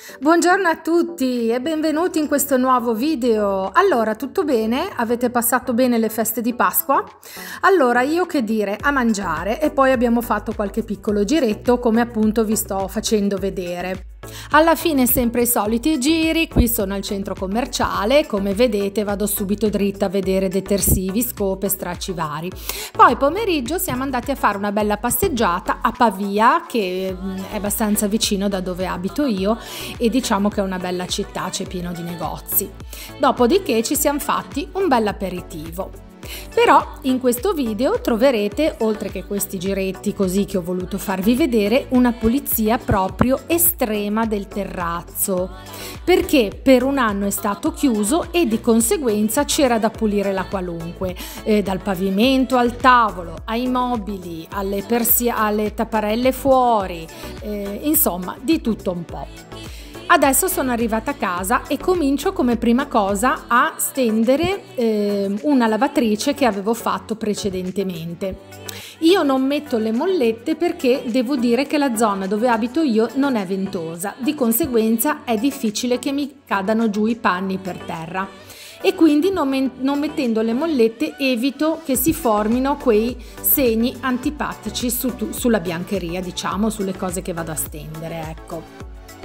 Buongiorno a tutti e benvenuti in questo nuovo video. Allora, tutto bene? Avete passato bene le feste di Pasqua? Allora, io che dire, a mangiare, e poi abbiamo fatto qualche piccolo giretto come appunto vi sto facendo vedere. Alla fine sempre i soliti giri, qui sono al centro commerciale, come vedete vado subito dritta a vedere detersivi, scope, stracci vari. Poi pomeriggio siamo andati a fare una bella passeggiata a Pavia, che è abbastanza vicino da dove abito io e diciamo che è una bella città, c'è pieno di negozi. Dopodiché ci siamo fatti un bel aperitivo. Però in questo video troverete, oltre che questi giretti così che ho voluto farvi vedere, una pulizia proprio estrema del terrazzo, perché per un anno è stato chiuso e di conseguenza c'era da pulire la qualunque, dal pavimento al tavolo, ai mobili, alle tapparelle fuori, insomma di tutto un po'. Adesso sono arrivata a casa e comincio come prima cosa a stendere una lavatrice che avevo fatto precedentemente. Io non metto le mollette perché devo dire che la zona dove abito io non è ventosa, di conseguenza è difficile che mi cadano giù i panni per terra. E quindi non mettendo le mollette evito che si formino quei segni antipatici sulla biancheria, diciamo, sulle cose che vado a stendere, ecco.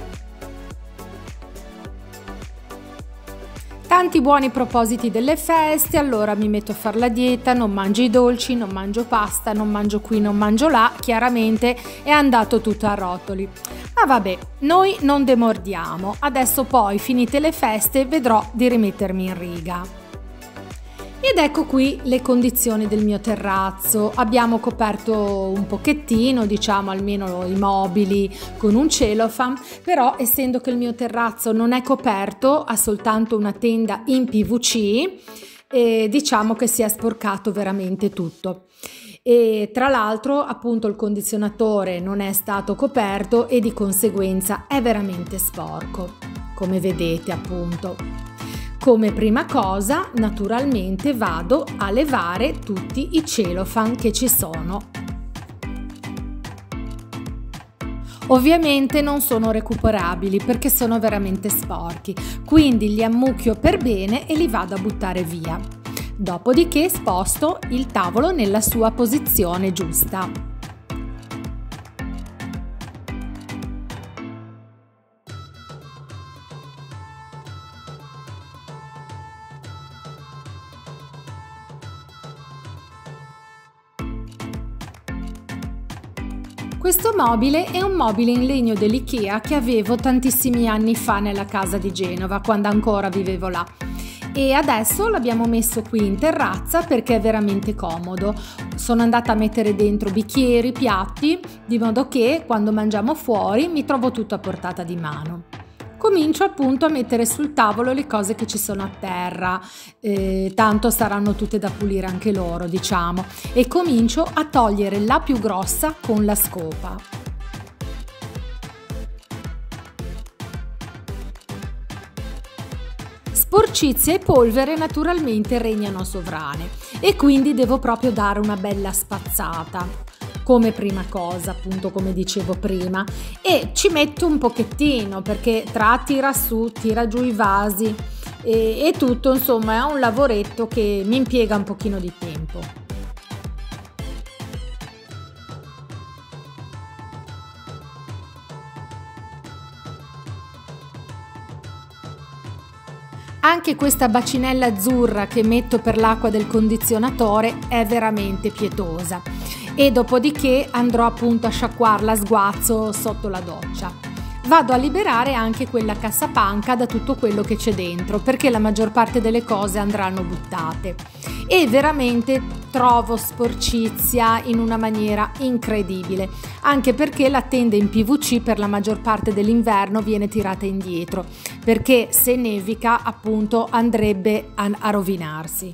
Tanti buoni propositi delle feste, allora mi metto a fare la dieta, non mangio i dolci, non mangio pasta, non mangio qui, non mangio là, chiaramente è andato tutto a rotoli. Ma vabbè, noi non demordiamo, adesso poi finite le feste vedrò di rimettermi in riga. Ed ecco qui le condizioni del mio terrazzo. Abbiamo coperto un pochettino, diciamo almeno i mobili con un cellophane, però essendo che il mio terrazzo non è coperto, ha soltanto una tenda in PVC, diciamo che si è sporcato veramente tutto. E tra l'altro appunto il condizionatore non è stato coperto e di conseguenza è veramente sporco, come vedete appunto. Come prima cosa, naturalmente vado a levare tutti i cellophane che ci sono. Ovviamente non sono recuperabili perché sono veramente sporchi, quindi li ammucchio per bene e li vado a buttare via. Dopodiché sposto il tavolo nella sua posizione giusta. Questo mobile è un mobile in legno dell'IKEA che avevo tantissimi anni fa nella casa di Genova, quando ancora vivevo là. E adesso l'abbiamo messo qui in terrazza perché è veramente comodo. Sono andata a mettere dentro bicchieri, piatti, di modo che quando mangiamo fuori mi trovo tutto a portata di mano. Comincio appunto a mettere sul tavolo le cose che ci sono a terra, tanto saranno tutte da pulire anche loro, diciamo, e comincio a togliere la più grossa con la scopa. Sporcizia e polvere naturalmente regnano sovrane e quindi devo proprio dare una bella spazzata. Come prima cosa, appunto, come dicevo prima, e ci metto un pochettino perché tira su, tira giù i vasi e tutto, insomma è un lavoretto che mi impiega un pochino di tempo. Anche questa bacinella azzurra che metto per l'acqua del condizionatore è veramente pietosa e dopodiché andrò appunto a sciacquarla a sguazzo sotto la doccia. Vado a liberare anche quella cassapanca da tutto quello che c'è dentro perché la maggior parte delle cose andranno buttate e veramente trovo sporcizia in una maniera incredibile, anche perché la tenda in PVC per la maggior parte dell'inverno viene tirata indietro perché se nevica appunto andrebbe a rovinarsi.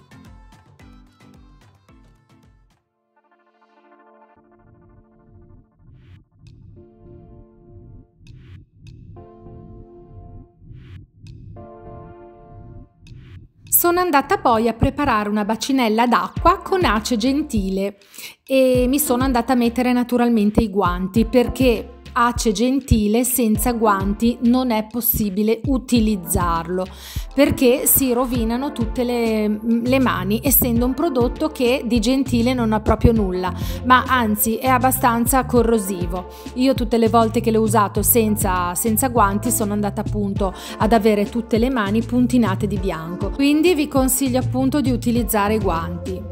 Sono andata poi a preparare una bacinella d'acqua con ace gentile e mi sono andata a mettere naturalmente i guanti perché Ace Gentile senza guanti non è possibile utilizzarlo perché si rovinano tutte le mani, essendo un prodotto che di gentile non ha proprio nulla, ma anzi è abbastanza corrosivo. Io tutte le volte che l'ho usato senza guanti sono andata appunto ad avere tutte le mani puntinate di bianco, quindi vi consiglio appunto di utilizzare i guanti.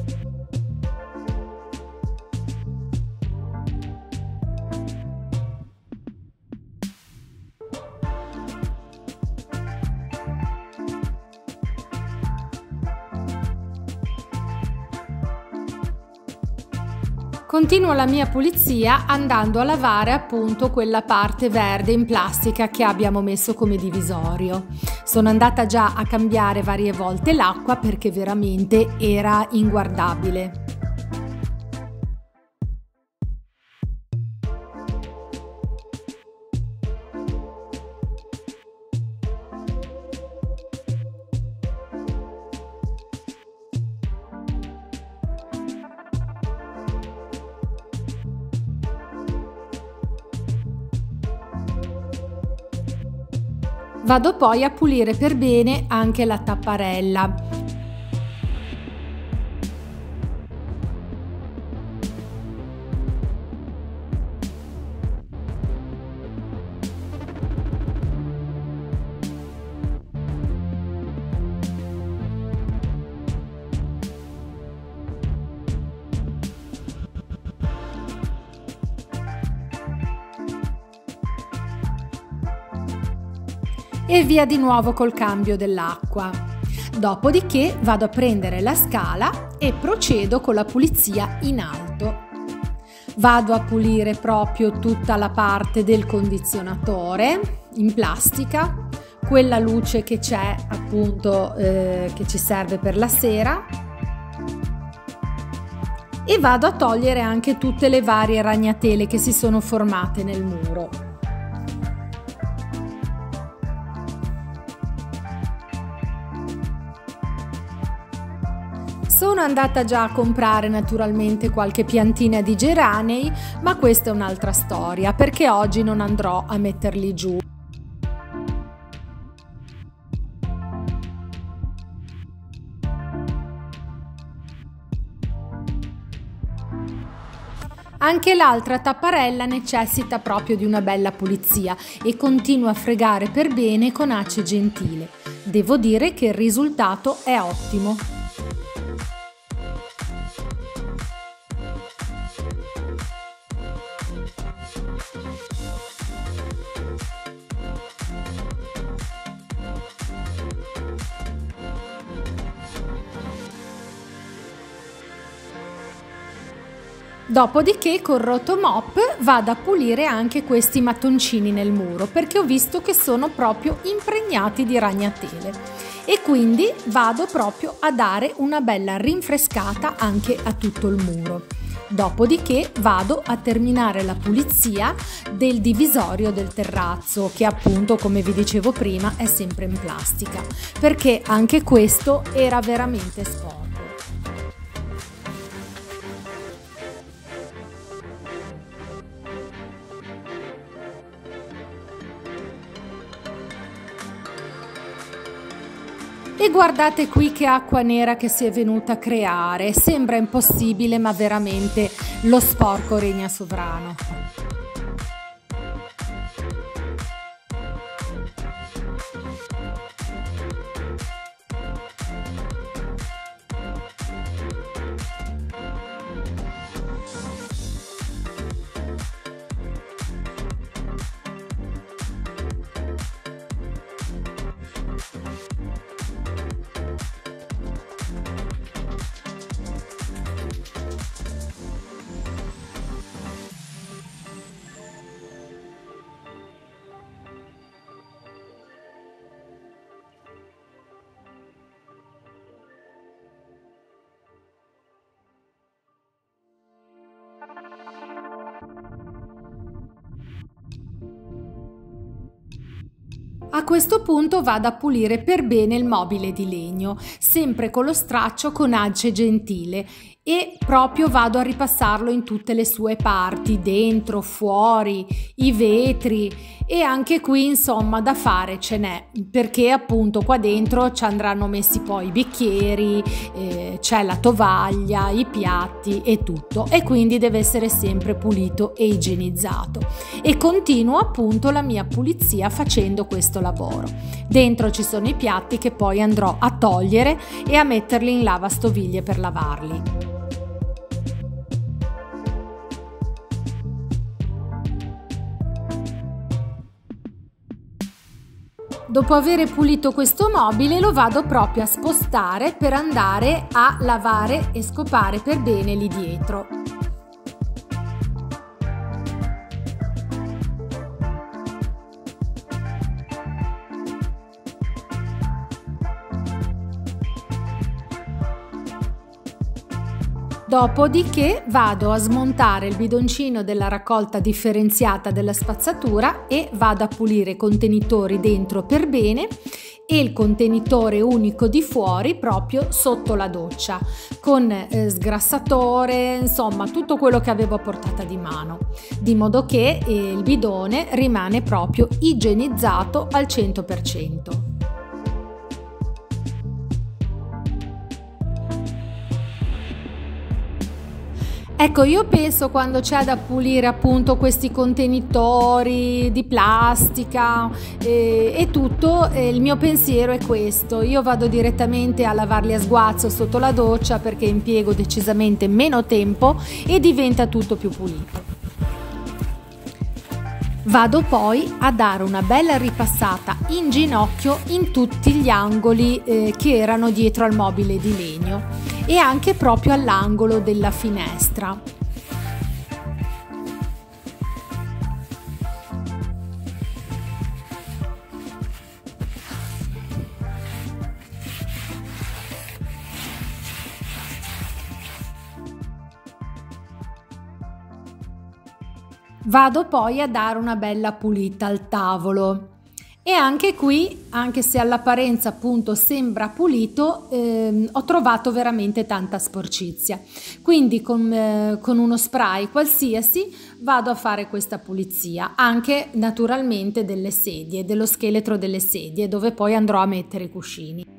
Continuo la mia pulizia andando a lavare appunto quella parte verde in plastica che abbiamo messo come divisorio. Sono andata già a cambiare varie volte l'acqua perché veramente era inguardabile. Vado poi a pulire per bene anche la tapparella. E via di nuovo col cambio dell'acqua. Dopodiché vado a prendere la scala e procedo con la pulizia in alto. Vado a pulire proprio tutta la parte del condizionatore in plastica, quella luce che c'è appunto che ci serve per la sera, e vado a togliere anche tutte le varie ragnatele che si sono formate nel muro. Sono andata già a comprare naturalmente qualche piantina di geranei, ma questa è un'altra storia perché oggi non andrò a metterli giù. Anche l'altra tapparella necessita proprio di una bella pulizia e continuo a fregare per bene con Ace Gentile. Devo dire che il risultato è ottimo. Dopodiché col rotomop vado a pulire anche questi mattoncini nel muro perché ho visto che sono proprio impregnati di ragnatele e quindi vado proprio a dare una bella rinfrescata anche a tutto il muro. Dopodiché vado a terminare la pulizia del divisorio del terrazzo che appunto, come vi dicevo prima, è sempre in plastica perché anche questo era veramente sporco. E guardate qui che acqua nera che si è venuta a creare, sembra impossibile ma veramente lo sporco regna sovrano. A questo punto vado a pulire per bene il mobile di legno, sempre con lo straccio con Ace Gentile, e proprio vado a ripassarlo in tutte le sue parti, dentro, fuori, i vetri, e anche qui insomma da fare ce n'è, perché appunto qua dentro ci andranno messi poi i bicchieri, c'è la tovaglia, i piatti e tutto, e quindi deve essere sempre pulito e igienizzato, e continuo appunto la mia pulizia facendo questo lavoro. Dentro ci sono i piatti che poi andrò a togliere e a metterli in lavastoviglie per lavarli. Dopo aver pulito questo mobile lo vado proprio a spostare per andare a lavare e scopare per bene lì dietro. Dopodiché vado a smontare il bidoncino della raccolta differenziata della spazzatura e vado a pulire i contenitori dentro per bene e il contenitore unico di fuori proprio sotto la doccia con sgrassatore, insomma tutto quello che avevo a portata di mano, di modo che il bidone rimane proprio igienizzato al 100%. Ecco, io penso quando c'è da pulire appunto questi contenitori di plastica e tutto, il mio pensiero è questo: io vado direttamente a lavarli a sguazzo sotto la doccia perché impiego decisamente meno tempo e diventa tutto più pulito. Vado poi a dare una bella ripassata in ginocchio in tutti gli angoli che erano dietro al mobile di legno e anche proprio all'angolo della finestra. Vado poi a dare una bella pulita al tavolo e anche qui, anche se all'apparenza appunto sembra pulito, ho trovato veramente tanta sporcizia, quindi con uno spray qualsiasi vado a fare questa pulizia, anche naturalmente delle sedie, dello scheletro delle sedie dove poi andrò a mettere i cuscini.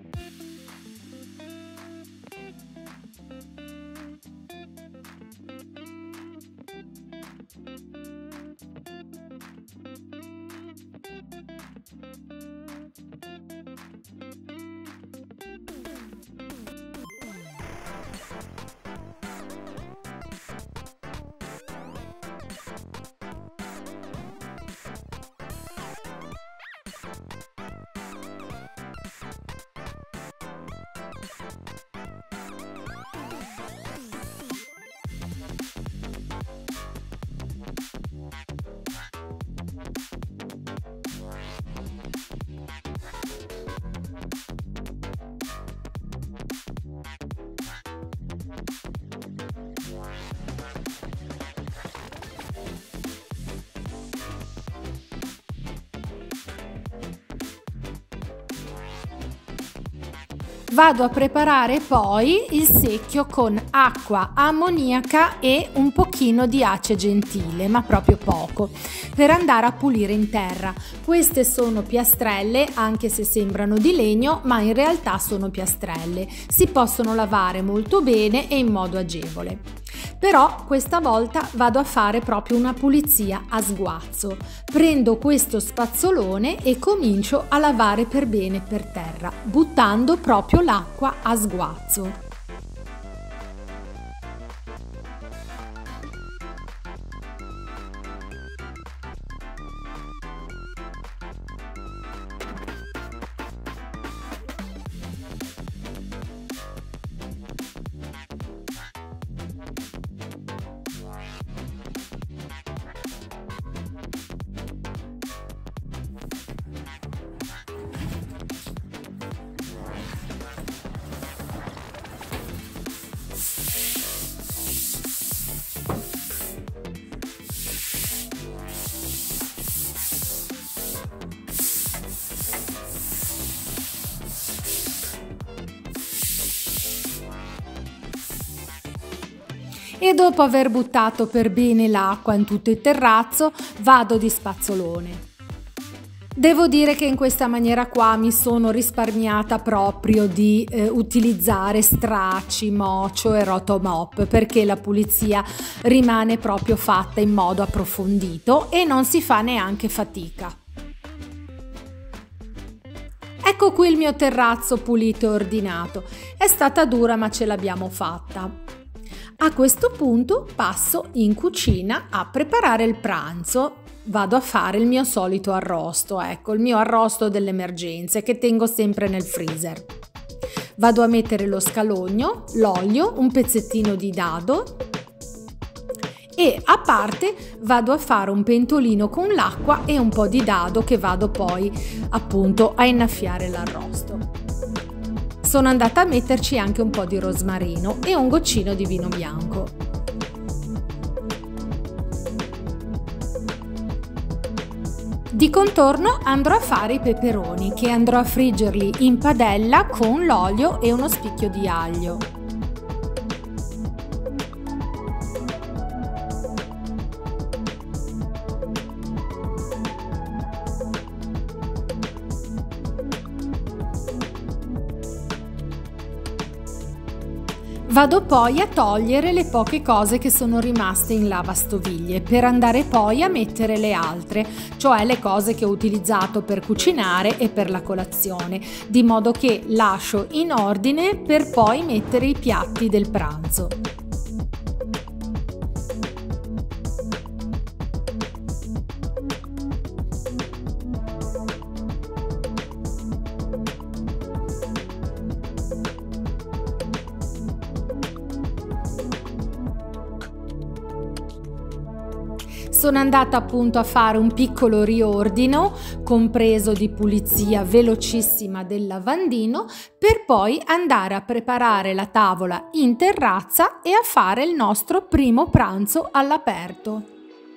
Vado a preparare poi il secchio con acqua ammoniaca e un pochino di ace gentile, ma proprio poco, per andare a pulire in terra. Queste sono piastrelle, anche se sembrano di legno, ma in realtà sono piastrelle. Si possono lavare molto bene e in modo agevole. Però questa volta vado a fare proprio una pulizia a sguazzo. Prendo questo spazzolone e comincio a lavare per bene per terra, buttando proprio l'acqua a sguazzo. e dopo aver buttato per bene l'acqua in tutto il terrazzo vado di spazzolone. Devo dire che in questa maniera qua mi sono risparmiata proprio di utilizzare stracci, mocio e rotomop, perché la pulizia rimane proprio fatta in modo approfondito e non si fa neanche fatica. Ecco qui il mio terrazzo pulito e ordinato. È stata dura ma ce l'abbiamo fatta. A questo punto passo in cucina a preparare il pranzo. Vado a fare il mio solito arrosto, ecco, il mio arrosto delle emergenze che tengo sempre nel freezer. Vado a mettere lo scalogno, l'olio, un pezzettino di dado e a parte vado a fare un pentolino con l'acqua e un po' di dado che vado poi appunto a innaffiare l'arrosto. Sono andata a metterci anche un po' di rosmarino e un goccino di vino bianco. Di contorno andrò a fare i peperoni che andrò a friggerli in padella con l'olio e uno spicchio di aglio. Vado poi a togliere le poche cose che sono rimaste in lavastoviglie per andare poi a mettere le altre, cioè le cose che ho utilizzato per cucinare e per la colazione, di modo che lascio in ordine per poi mettere i piatti del pranzo. Sono andata appunto a fare un piccolo riordino, compreso di pulizia velocissima del lavandino, per poi andare a preparare la tavola in terrazza e a fare il nostro primo pranzo all'aperto.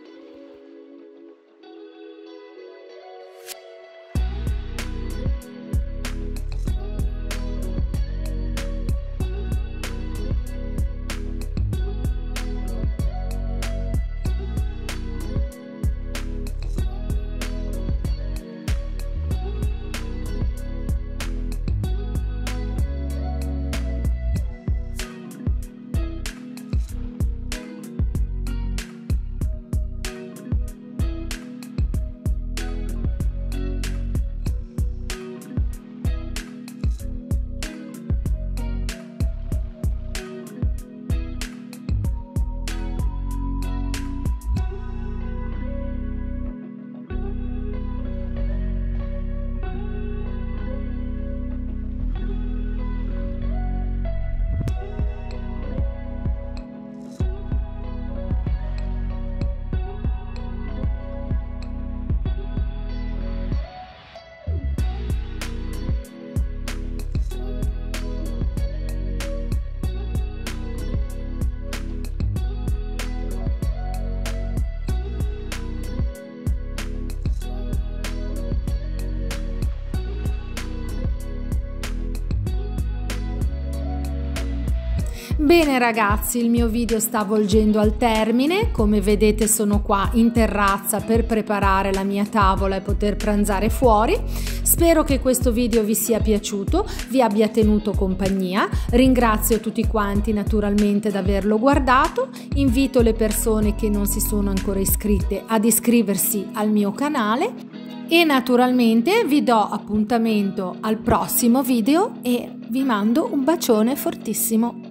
Bene ragazzi, il mio video sta volgendo al termine. Come vedete sono qua in terrazza per preparare la mia tavola e poter pranzare fuori. Spero che questo video vi sia piaciuto, vi abbia tenuto compagnia. Ringrazio tutti quanti naturalmente di averlo guardato. Invito le persone che non si sono ancora iscritte ad iscriversi al mio canale e naturalmente vi do appuntamento al prossimo video e vi mando un bacione fortissimo.